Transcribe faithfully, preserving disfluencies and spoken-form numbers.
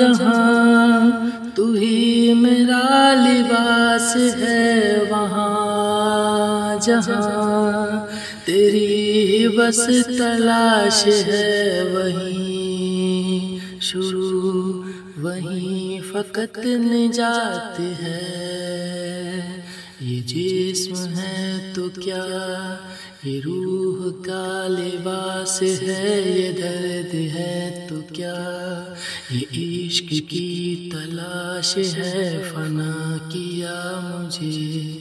जहाँ तू ही मेरा लिबास है, वहाँ जहाँ तेरी बस तलाश है, वहीं शुरू वहीं फ़कत निजात है। ये जिस्म है तो क्या, ये रूह का लिबास है, ये दर्द है तो क्या, ये इश्क की तलाश है। फना किया मुझे